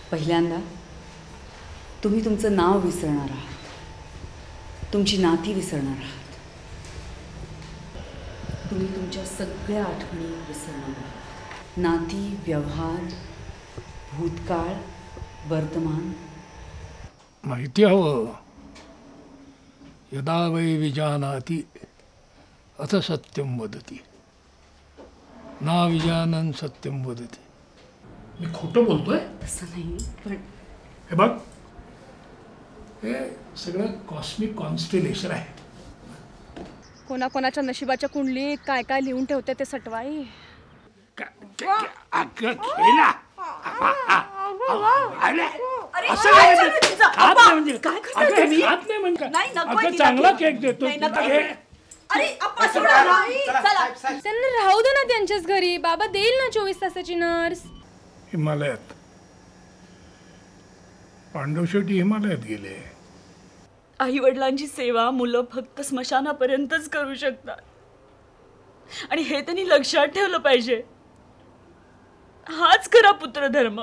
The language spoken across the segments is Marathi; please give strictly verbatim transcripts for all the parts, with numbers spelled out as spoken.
पहिल्यांदा तुम्ही तुमचं नाव विसरणार आहात, तुमची नाती विसरणार आहात, तुम्ही तुमच्या सगळ्या आठवणी विसरणार आहात. नाती, व्यवहार, भूतकाळ, वर्तमान. माहिती हवं. यदा वै विजानाति अथ सत्यम वदति ना विजानन सत्यम वदति. मी खोटं बोलतोय? तसं नाही, पण हे बघ, हे सगळं कॉस्मिक कॉन्स्टेलेशन आहे. कोणाकोणाच्या नशिबाच्या कुंडलीत काय काय लिहून ठेवते ते सटवाई. अगं खेळा. चांगला केक देतो. त्यांना राहू दे ना त्यांच्याच घरी. बाबा देईल ना चोवीस तासाची नर्स. हिमालयात पांडव शेवटी हिमालयात गेले. आई वडिलांची सेवा मुलं फक्त स्मशानापर्यंतच करू शकतात आणि हे त्यांनी लक्षात ठेवलं पाहिजे. हाच खरा पुत्रधर्म.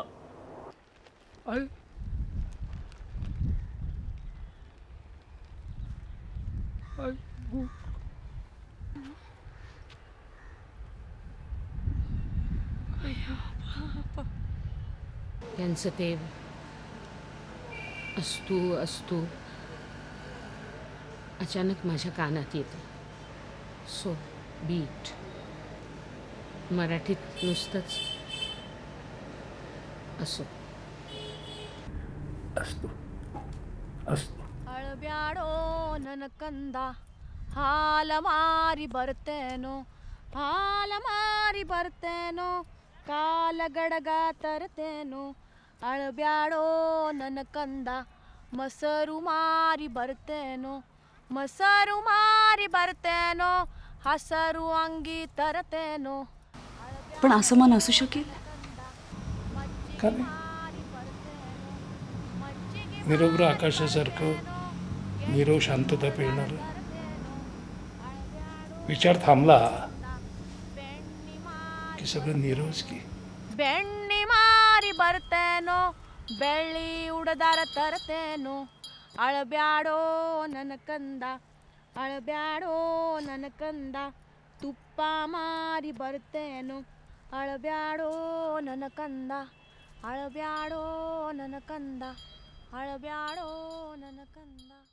यांचं ते अस्तु अस्तु अचानक माझ्या कानात येतं. So beat. मराठीत नुसतंच असो. अस्तु अस्तु. अळब्याडो ननकंदा हाल मारी बರ್ತೇನೋ हाल मारी बರ್ತೇನೋ काल गडगा तरतेनो. अळब्याडो ननकंदा मसरू मारी बರ್ತೇನೋ मसरू मारी बರ್ತೇನೋ हसरू अंगी तरतेनो. पण असं मन असू शकेल? निरभ्र आकाशासारखं नीरव शांतता पेळणार. विचार थांबला की सगळं नीरवच की. ಬೆಣ್ಣಿ ಮಾರಿ ಬರ್ತೇನೋ ಬೆಳ್ಳಿ ಉಡದಾರ ತರ್ತೇನೋ. ಅಳಬ್ಯಾಡೋ ನನ್ನ ಕಂದ ಅಳಬ್ಯಾಡೋ ನನ್ನ ಕಂದ ತುಪ್ಪ ಮಾರಿ ಬರ್ತೇನೋ. ಅಳಬ್ಯಾಡೋ ನನ್ನ ಕಂದ ಅಳಬ್ಯಾಡೋ ನನ್ನ ಕಂದ ಅಳಬ್ಯಾಡೋ ನನ್ನ ಕಂದ.